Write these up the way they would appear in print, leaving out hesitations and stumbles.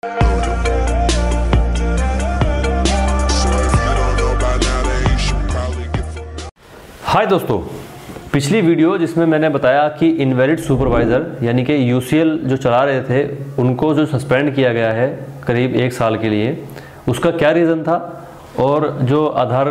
हाय दोस्तों, पिछली वीडियो जिसमें मैंने बताया कि इनवैलिड सुपरवाइज़र यानी कि यूसीएल जो चला रहे थे उनको जो सस्पेंड किया गया है करीब 1 साल के लिए, उसका क्या रीज़न था और जो आधार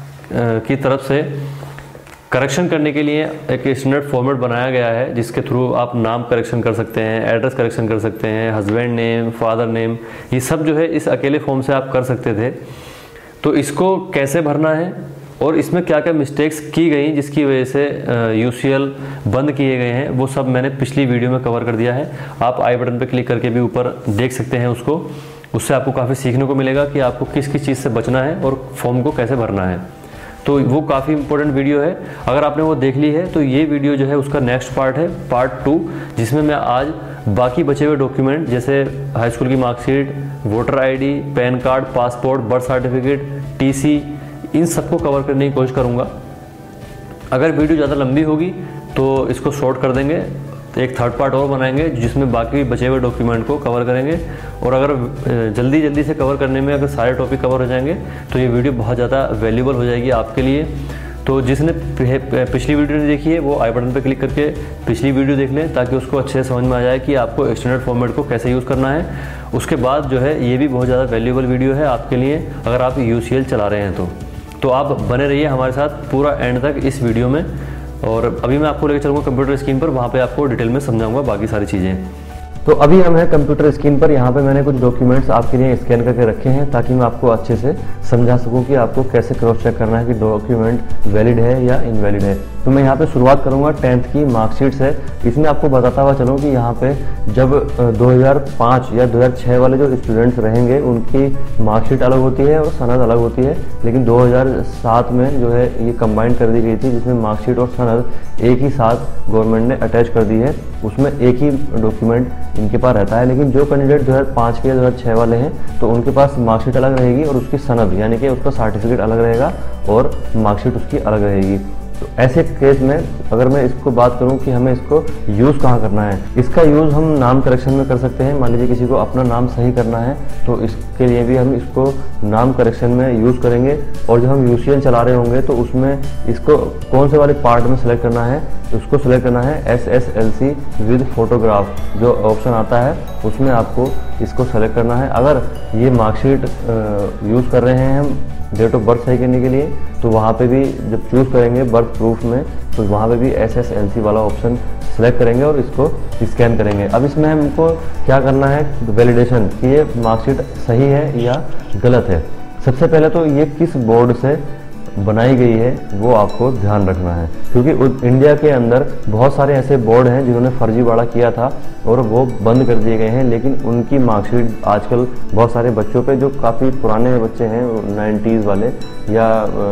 की तरफ से करेक्शन करने के लिए एक स्टैंडर्ड फॉर्मेट बनाया गया है जिसके थ्रू आप नाम करेक्शन कर सकते हैं, एड्रेस करेक्शन कर सकते हैं, हस्बैंड नेम, फादर नेम, ये सब जो है इस अकेले फॉर्म से आप कर सकते थे। तो इसको कैसे भरना है और इसमें क्या क्या मिस्टेक्स की गई जिसकी वजह से यूसीएल बंद किए गए हैं, वो सब मैंने पिछली वीडियो में कवर कर दिया है। आप आई बटन पर क्लिक करके भी ऊपर देख सकते हैं उसको। उससे आपको काफ़ी सीखने को मिलेगा कि आपको किस किस चीज़ से बचना है और फॉर्म को कैसे भरना है। तो वो काफ़ी इंपॉर्टेंट वीडियो है। अगर आपने वो देख ली है तो ये वीडियो जो है उसका नेक्स्ट पार्ट है, पार्ट 2, जिसमें मैं आज बाकी बचे हुए डॉक्यूमेंट जैसे हाई स्कूल की marksheet, voter ID, PAN card, passport, birth certificate, TC, इन सबको कवर करने की कोशिश करूँगा। अगर वीडियो ज़्यादा लंबी होगी तो इसको शॉर्ट कर देंगे, तो एक थर्ड पार्ट और बनाएंगे जिसमें बाकी बचे हुए डॉक्यूमेंट को कवर करेंगे। और अगर जल्दी से कवर करने में अगर सारे टॉपिक कवर हो जाएंगे तो ये वीडियो बहुत ज़्यादा वैल्यूबल हो जाएगी आपके लिए। तो जिसने पिछली वीडियो नहीं देखी है वो आई बटन पर क्लिक करके पिछली वीडियो देख लें ताकि उसको अच्छे से समझ में आ जाए कि आपको एक्सटेंडेड फॉर्मेट को कैसे यूज़ करना है। उसके बाद जो है ये भी बहुत ज़्यादा वैल्यूबल वीडियो है आपके लिए अगर आप यूसीएल चला रहे हैं तो आप बने रहिए हमारे साथ पूरा एंड तक इस वीडियो में। और अभी मैं आपको लेकर चलूँगा कंप्यूटर स्क्रीन पर, वहाँ पे आपको डिटेल में समझाऊंगा बाकी सारी चीज़ें। तो अभी हम हैं कंप्यूटर स्क्रीन पर। यहाँ पे मैंने कुछ डॉक्यूमेंट्स आपके लिए स्कैन करके रखे हैं ताकि मैं आपको अच्छे से समझा सकूँ कि आपको कैसे क्रॉस चेक करना है कि डॉक्यूमेंट वैलिड है या इनवैलिड है। तो मैं यहाँ पे शुरुआत करूँगा 10th की मार्कशीट से। इसमें आपको बताता हुआ चलूँ कि यहाँ पे जब 2005 या 2006 वाले जो स्टूडेंट्स रहेंगे उनकी मार्कशीट अलग होती है और सनद अलग होती है, लेकिन 2007 में जो है ये कंबाइन कर दी गई थी जिसमें मार्कशीट और सनद एक ही साथ गवर्नमेंट ने अटैच कर दी है। उसमें एक ही डॉक्यूमेंट इनके पास रहता है, लेकिन जो कैंडिडेट 2005 के या 2006 वाले हैं तो उनके पास मार्कशीट अलग रहेगी और उसकी सनद यानी कि उसका सर्टिफिकेट अलग रहेगा और मार्कशीट उसकी अलग रहेगी। तो ऐसे केस में अगर मैं इसको बात करूं कि हमें इसको यूज़ कहाँ करना है, इसका यूज़ हम नाम करेक्शन में कर सकते हैं। मान लीजिए किसी को अपना नाम सही करना है तो इसके लिए भी हम इसको नाम करेक्शन में यूज़ करेंगे। और जब हम यूसीएल चला रहे होंगे तो उसमें इसको कौन से वाले पार्ट में सेलेक्ट करना है, उसको सेलेक्ट करना है SSLC विद फोटोग्राफ जो ऑप्शन आता है उसमें आपको इसको सेलेक्ट करना है। अगर ये मार्कशीट यूज़ कर रहे हैं हम डेट ऑफ बर्थ सही करने के लिए तो वहाँ पे भी जब चूज़ करेंगे बर्थ प्रूफ में तो वहाँ पे भी SSLC वाला ऑप्शन सेलेक्ट करेंगे और इसको स्कैन करेंगे। अब इसमें हमको क्या करना है, वैलिडेशन कि ये मार्कशीट सही है या गलत है। सबसे पहले तो ये किस बोर्ड से बनाई गई है वो आपको ध्यान रखना है, क्योंकि इंडिया के अंदर बहुत सारे ऐसे बोर्ड हैं जिन्होंने फर्जीवाड़ा किया था और वो बंद कर दिए गए हैं। लेकिन उनकी मार्कशीट आजकल बहुत सारे बच्चों पे जो काफ़ी पुराने बच्चे हैं 90s वाले या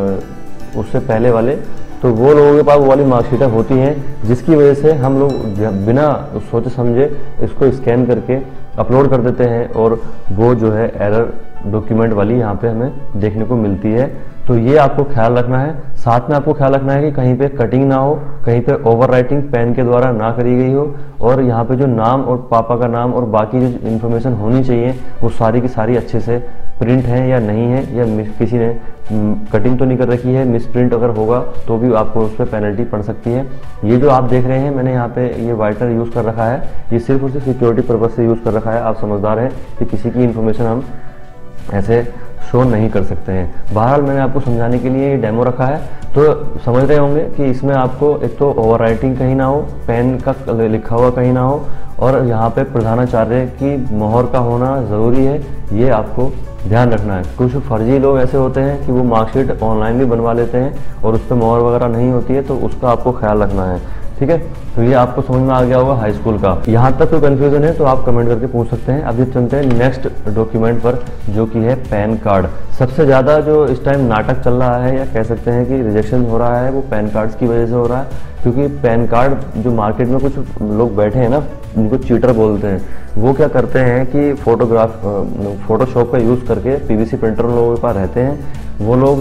उससे पहले वाले, तो वो लोगों के पास वो वाली मार्कशीटें होती हैं जिसकी वजह से हम लोग बिना सोचे समझे इसको स्कैन करके अपलोड कर देते हैं और वो जो है एरर डॉक्यूमेंट वाली यहाँ पे हमें देखने को मिलती है। तो ये आपको ख्याल रखना है। साथ में आपको ख्याल रखना है कि कहीं पे कटिंग ना हो, कहीं पे ओवर राइटिंग पेन के द्वारा ना करी गई हो और यहाँ पे जो नाम और पापा का नाम और बाकी जो इन्फॉर्मेशन होनी चाहिए वो सारी की सारी अच्छे से प्रिंट है या नहीं है, या किसी ने कटिंग तो नहीं कर रखी है, मिस प्रिंट अगर होगा तो भी आपको उस पर पेनल्टी पड़ सकती है। ये जो आप देख रहे हैं मैंने यहाँ पे ये वाइटनर यूज़ कर रखा है, ये सिर्फ और सिर्फ सिक्योरिटी पर्पज से यूज़ कर रखा है। आप समझदार हैं कि किसी की इन्फॉर्मेशन हम ऐसे शो नहीं कर सकते हैं। बहरहाल मैंने आपको समझाने के लिए ये डेमो रखा है तो समझ रहे होंगे कि इसमें आपको एक तो ओवर राइटिंग कहीं ना हो, पेन का लिखा हुआ कहीं ना हो और यहाँ पे प्रधानाचार्य की मोहर का होना ज़रूरी है, ये आपको ध्यान रखना है। कुछ फर्जी लोग ऐसे होते हैं कि वो मार्कशीट ऑनलाइन भी बनवा लेते हैं और उस पर मोहर वगैरह नहीं होती है, तो उसका आपको ख्याल रखना है। ठीक है, तो ये आपको समझ में आ गया होगा हाई स्कूल का। यहाँ तक कोई कंफ्यूजन है तो आप कमेंट करके पूछ सकते हैं। अभी चलते हैं नेक्स्ट डॉक्यूमेंट पर जो कि है पैन कार्ड। सबसे ज़्यादा जो इस टाइम नाटक चल रहा है या कह सकते हैं कि रिजेक्शन हो रहा है वो पैन कार्ड्स की वजह से हो रहा है, क्योंकि पैन कार्ड जो मार्केट में कुछ लोग बैठे हैं ना, उनको चीटर बोलते हैं, वो क्या करते हैं कि फोटोशॉप का यूज़ करके PVC प्रिंटर लोगों के पास रहते हैं, वो लोग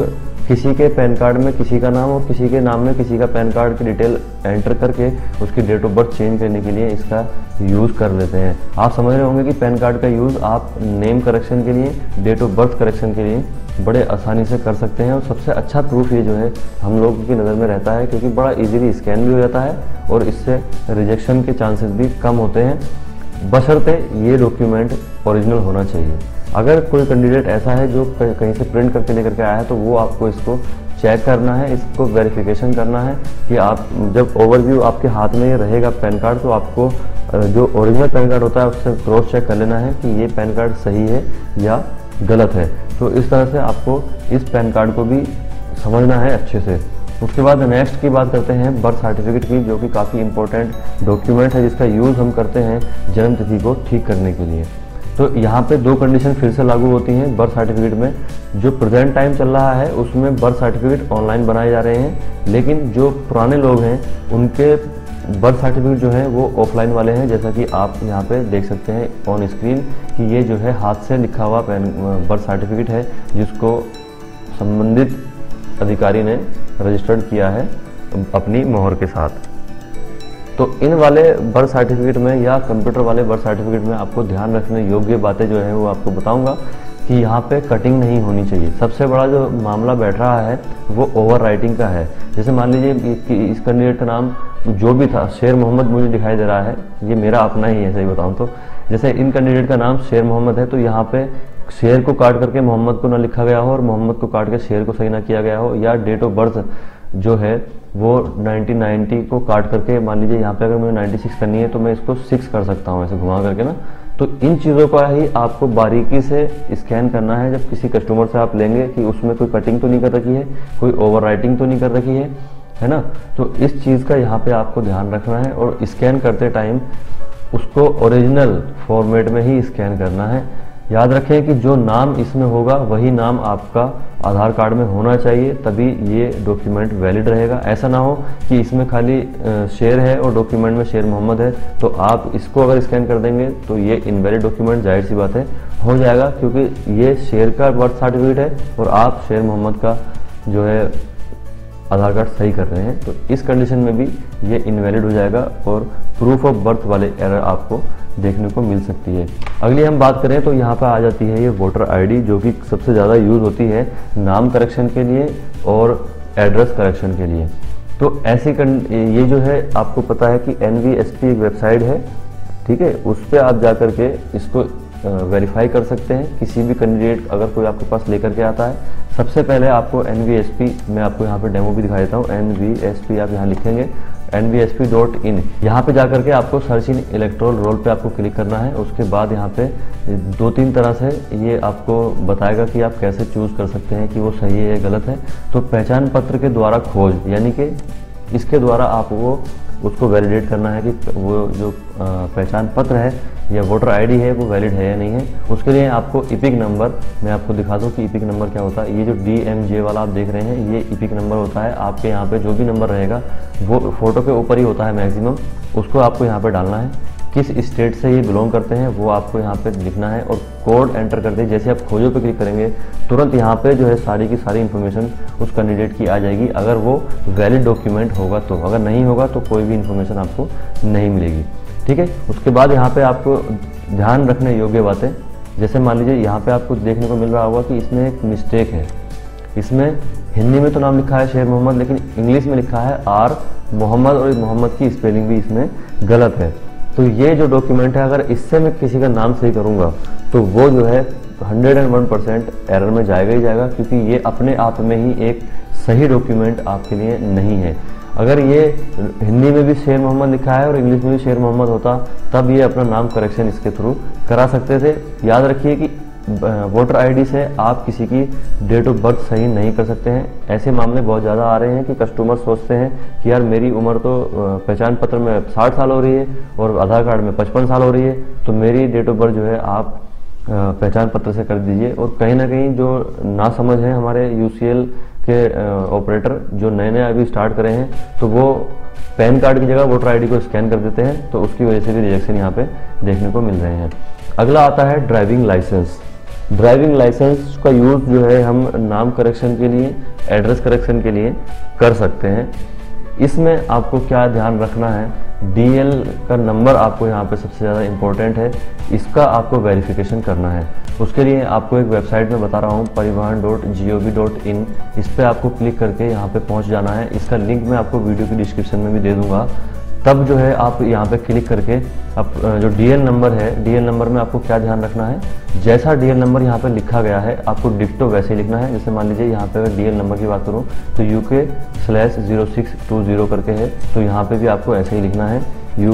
किसी के पैन कार्ड में किसी का नाम और किसी के नाम में किसी का पैन कार्ड की डिटेल एंटर करके उसकी डेट ऑफ बर्थ चेंज करने के लिए इसका यूज़ कर लेते हैं। आप समझ रहे होंगे कि पैन कार्ड का यूज़ आप नेम करेक्शन के लिए, डेट ऑफ बर्थ करेक्शन के लिए बड़े आसानी से कर सकते हैं। और सबसे अच्छा प्रूफ ये जो है हम लोगों की नज़र में रहता है, क्योंकि बड़ा इजीली स्कैन भी हो जाता है और इससे रिजेक्शन के चांसेस भी कम होते हैं, बशर्ते ये डॉक्यूमेंट ओरिजिनल होना चाहिए। अगर कोई कैंडिडेट ऐसा है जो कहीं से प्रिंट करके लेकर के आया है तो वो आपको इसको चेक करना है, इसको वेरिफिकेशन करना है कि आप जब ओवरव्यू आपके हाथ में ये रहेगा पैन कार्ड, तो आपको जो ओरिजिनल पैन कार्ड होता है उससे क्रॉस चेक कर लेना है कि ये पैन कार्ड सही है या गलत है। तो इस तरह से आपको इस पैन कार्ड को भी समझना है अच्छे से। उसके बाद नेक्स्ट की बात करते हैं बर्थ सर्टिफिकेट की, जो कि काफ़ी इंपॉर्टेंट डॉक्यूमेंट है जिसका यूज़ हम करते हैं जन्म तिथि को ठीक करने के लिए। तो यहाँ पे दो कंडीशन फिर से लागू होती हैं बर्थ सर्टिफिकेट में। जो प्रेजेंट टाइम चल रहा है उसमें बर्थ सर्टिफिकेट ऑनलाइन बनाए जा रहे हैं, लेकिन जो पुराने लोग हैं उनके बर्थ सर्टिफिकेट जो है वो ऑफलाइन वाले हैं, जैसा कि आप यहाँ पे देख सकते हैं ऑन स्क्रीन कि ये जो है हाथ से लिखा हुआ बर्थ सर्टिफिकेट है जिसको संबंधित अधिकारी ने रजिस्टर्ड किया है अपनी मोहर के साथ। तो इन वाले बर्थ सर्टिफिकेट में या कंप्यूटर वाले बर्थ सर्टिफिकेट में आपको ध्यान रखने योग्य बातें जो है वो आपको बताऊंगा कि यहाँ पे कटिंग नहीं होनी चाहिए। सबसे बड़ा जो मामला बैठ रहा है वो ओवर राइटिंग का है। जैसे मान लीजिए कि इस कैंडिडेट का नाम जो भी था, शेर मोहम्मद मुझे दिखाई दे रहा है, ये मेरा अपना ही है सही बताऊँ तो। जैसे इन कैंडिडेट का नाम शेर मोहम्मद है, तो यहाँ पे शेर को काट करके मोहम्मद को ना लिखा गया हो और मोहम्मद को काट के शेर को सही ना किया गया हो, या डेट ऑफ बर्थ जो है वो 1990 को काट करके, मान लीजिए यहाँ पे अगर मुझे 96 करनी है तो मैं इसको 6 कर सकता हूँ ऐसे घुमा करके ना। तो इन चीज़ों का ही आपको बारीकी से स्कैन करना है जब किसी कस्टमर से आप लेंगे कि उसमें कोई कटिंग तो नहीं कर रखी है, कोई ओवर राइटिंग तो नहीं कर रखी है ना। तो इस चीज़ का यहाँ पे आपको ध्यान रखना है और स्कैन करते टाइम उसको ओरिजिनल फॉर्मेट में ही स्कैन करना है। याद रखें कि जो नाम इसमें होगा वही नाम आपका आधार कार्ड में होना चाहिए, तभी ये डॉक्यूमेंट वैलिड रहेगा। ऐसा ना हो कि इसमें खाली शेर है और डॉक्यूमेंट में शेर मोहम्मद है, तो आप इसको अगर स्कैन कर देंगे तो ये इनवैलिड डॉक्यूमेंट जाहिर सी बात है हो जाएगा, क्योंकि ये शेर का बर्थ सर्टिफिकेट है और आप शेर मोहम्मद का जो है आधार कार्ड सही कर रहे हैं। तो इस कंडीशन में भी ये इनवैलिड हो जाएगा और प्रूफ ऑफ बर्थ वाले एरर आपको देखने को मिल सकती है। अगली हम बात करें तो यहाँ पर आ जाती है ये वोटर आईडी, जो कि सबसे ज़्यादा यूज़ होती है नाम करेक्शन के लिए और एड्रेस करेक्शन के लिए। तो ऐसी ये जो है आपको पता है कि NVSP एक वेबसाइट है, ठीक है, उस पर आप जा कर के इसको वेरीफाई कर सकते हैं। किसी भी कैंडिडेट अगर कोई आपके पास लेकर के आता है, सबसे पहले आपको NVSP, मैं आपको यहाँ पे डेमो भी दिखा देता हूँ। NVSP आप यहाँ लिखेंगे NVSP.in, यहाँ पे जाकर के आपको सर्च इन इलेक्टोरल रोल पे आपको क्लिक करना है। उसके बाद यहाँ पे 2-3 तरह से ये आपको बताएगा कि आप कैसे चूज़ कर सकते हैं कि वो सही है या गलत है। तो पहचान पत्र के द्वारा खोज, यानी कि इसके द्वारा आप वो उसको वैलिडेट करना है कि वो जो पहचान पत्र है या वोटर आईडी है वो वैलिड है या नहीं है। उसके लिए आपको इपिक नंबर, मैं आपको दिखा दूं कि इपिक नंबर क्या होता है। ये जो DMJ वाला आप देख रहे हैं ये इपिक नंबर होता है। आपके यहाँ पे जो भी नंबर रहेगा वो फोटो के ऊपर ही होता है मैक्सिमम, उसको आपको यहाँ पे डालना है। किस स्टेट से ये बिलोंग करते हैं वो आपको यहाँ पे लिखना है और कोड एंटर करते हैं। जैसे आप खोजो पे क्लिक करेंगे तुरंत यहाँ पे जो है सारी की सारी इन्फॉर्मेशन उस कैंडिडेट की आ जाएगी, अगर वो वैलिड डॉक्यूमेंट होगा तो। अगर नहीं होगा तो कोई भी इन्फॉर्मेशन आपको नहीं मिलेगी, ठीक है। उसके बाद यहाँ पे आपको ध्यान रखने योग्य बातें, जैसे मान लीजिए यहाँ पे आपको देखने को मिल रहा होगा कि इसमें एक मिस्टेक है। इसमें हिंदी में तो नाम लिखा है शेर मोहम्मद, लेकिन इंग्लिश में लिखा है R मोहम्मद और मोहम्मद की स्पेलिंग भी इसमें गलत है। तो ये जो डॉक्यूमेंट है अगर इससे मैं किसी का नाम सही करूँगा तो वो जो है 101% एरर में जाएगा ही जाएगा, क्योंकि ये अपने आप में ही एक सही डॉक्यूमेंट आपके लिए नहीं है। अगर ये हिंदी में भी शेर मोहम्मद लिखा है और इंग्लिश में भी शेर मोहम्मद होता तब ये अपना नाम करेक्शन इसके थ्रू करा सकते थे। याद रखिए कि वोटर आईडी से आप किसी की डेट ऑफ बर्थ सही नहीं कर सकते हैं। ऐसे मामले बहुत ज़्यादा आ रहे हैं कि कस्टमर सोचते हैं कि यार मेरी उम्र तो पहचान पत्र में 60 साल हो रही है और आधार कार्ड में 55 साल हो रही है, तो मेरी डेट ऑफ बर्थ जो है आप पहचान पत्र से कर दीजिए। और कहीं ना कहीं जो ना समझ है हमारे UCL के ऑपरेटर जो नए नए अभी स्टार्ट करे हैं, तो वो पैन कार्ड की जगह वोटर आईडी को स्कैन कर देते हैं, तो उसकी वजह से भी रिजेक्शन यहाँ पे देखने को मिल रहे हैं। अगला आता है ड्राइविंग लाइसेंस। ड्राइविंग लाइसेंस का यूज़ जो है हम नाम करेक्शन के लिए, एड्रेस करेक्शन के लिए कर सकते हैं। इसमें आपको क्या ध्यान रखना है, DL का नंबर आपको यहाँ पे सबसे ज़्यादा इम्पोर्टेंट है, इसका आपको वेरिफिकेशन करना है। उसके लिए आपको एक वेबसाइट में बता रहा हूँ, परिवहन.gov.in, इस पर आपको क्लिक करके यहाँ पे पहुँच जाना है। इसका लिंक मैं आपको वीडियो की डिस्क्रिप्शन में भी दे दूँगा। तब जो है आप यहाँ पे क्लिक करके अब जो DL नंबर है, DL नंबर में आपको क्या ध्यान रखना है, जैसा DL नंबर यहाँ पे लिखा गया है आपको डिक्टो वैसे ही लिखना है। जैसे मान लीजिए यहाँ पे अगर DL नंबर की बात करूँ तो UK/0620 करके है, तो यहाँ पे भी आपको ऐसे ही लिखना है,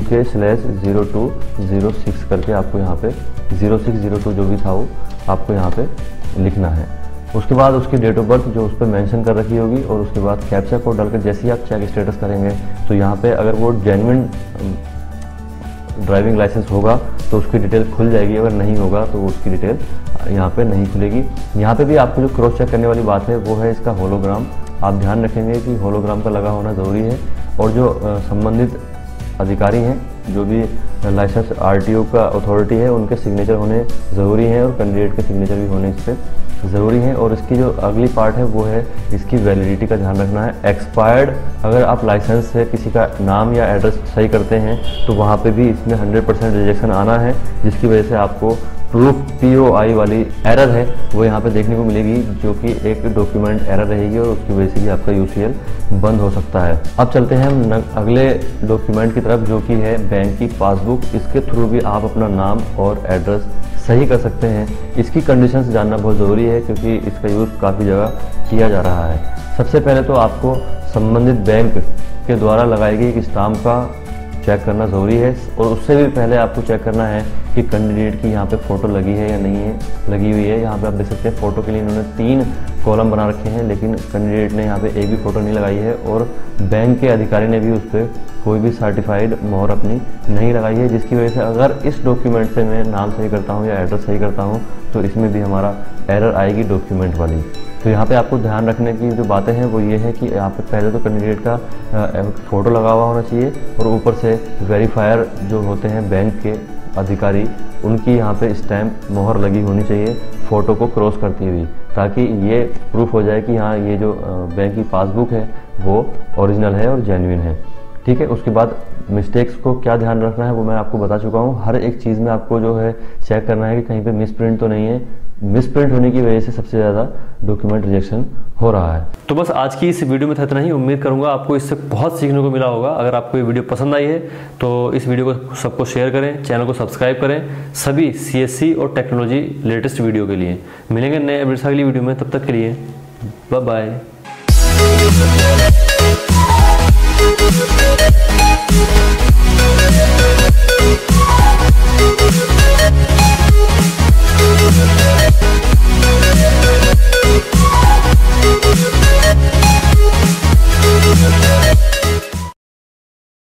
UK/0206 करके आपको यहाँ पे 0602 जो भी था वो आपको यहाँ पे लिखना है। उसके बाद उसकी डेट ऑफ बर्थ जो उस पर मेंशन कर रखी होगी, और उसके बाद कैप्चा कोड डालकर जैसे ही आप चेक स्टेटस करेंगे तो यहाँ पे अगर वो जेन्युइन ड्राइविंग लाइसेंस होगा तो उसकी डिटेल खुल जाएगी, अगर नहीं होगा तो उसकी डिटेल यहाँ पे नहीं खुलेगी। यहाँ पे भी आपको जो क्रॉस चेक करने वाली बात है वो है इसका होलोग्राम। आप ध्यान रखेंगे कि होलोग्राम का लगा होना ज़रूरी है, और जो संबंधित अधिकारी हैं, जो भी लाइसेंस RTO का अथॉरिटी है, उनके सिग्नेचर होने ज़रूरी हैं, और कैंडिडेट के सिग्नेचर भी होने इस पर ज़रूरी है। और इसकी जो अगली पार्ट है वो है इसकी वैलिडिटी का ध्यान रखना है। एक्सपायर्ड अगर आप लाइसेंस से किसी का नाम या एड्रेस सही करते हैं तो वहाँ पे भी इसमें 100% रिजेक्शन आना है, जिसकी वजह से आपको प्रूफ POI वाली एरर है वो यहाँ पे देखने को मिलेगी, जो कि एक डॉक्यूमेंट एरर रहेगी, और उसकी वजह से भी आपका UCL बंद हो सकता है। अब चलते हैं हम अगले डॉक्यूमेंट की तरफ, जो कि है बैंक की पासबुक। इसके थ्रू भी आप अपना नाम और एड्रेस सही कर सकते हैं। इसकी कंडीशंस जानना बहुत ज़रूरी है, क्योंकि इसका यूज़ काफ़ी जगह किया जा रहा है। सबसे पहले तो आपको संबंधित बैंक के द्वारा लगाई गई एक स्टाम्प का चेक करना ज़रूरी है, और उससे भी पहले आपको चेक करना है कि कैंडिडेट की यहाँ पे फ़ोटो लगी है या नहीं है, लगी हुई है। यहाँ पे आप देख सकते हैं फ़ोटो के लिए इन्होंने 3 कॉलम बना रखे हैं, लेकिन कैंडिडेट ने यहाँ पे एक भी फ़ोटो नहीं लगाई है, और बैंक के अधिकारी ने भी उस पर कोई भी सर्टिफाइड मोहर अपनी नहीं लगाई है, जिसकी वजह से अगर इस डॉक्यूमेंट से मैं नाम सही करता हूँ या एड्रेस सही करता हूँ तो इसमें भी हमारा एरर आएगी डॉक्यूमेंट वाली। तो यहाँ पे आपको ध्यान रखने की जो बातें हैं वो ये है कि यहाँ पे पहले तो कैंडिडेट का फ़ोटो लगा हुआ होना चाहिए, और ऊपर से वेरीफायर जो होते हैं बैंक के अधिकारी, उनकी यहाँ पे स्टैम्प मोहर लगी होनी चाहिए फ़ोटो को क्रॉस करती हुई, ताकि ये प्रूफ हो जाए कि हाँ ये जो बैंक की पासबुक है वो ओरिजिनल है और जेन्युइन है। ठीक है। उसके बाद मिस्टेक्स को क्या ध्यान रखना है वो मैं आपको बता चुका हूँ। हर एक चीज़ में आपको जो है चेक करना है कि कहीं पे मिसप्रिंट तो नहीं है। मिसप्रिंट होने की वजह से सबसे ज़्यादा डॉक्यूमेंट रिजेक्शन हो रहा है। तो बस आज की इस वीडियो में था इतना ही। उम्मीद करूंगा आपको इससे बहुत सीखने को मिला होगा। अगर आपको ये वीडियो पसंद आई है तो इस वीडियो को सबको शेयर करें, चैनल को सब्सक्राइब करें सभी CSC और टेक्नोलॉजी लेटेस्ट वीडियो के लिए। मिलेंगे नए अगली वीडियो में, तब तक के लिए बाय बाय।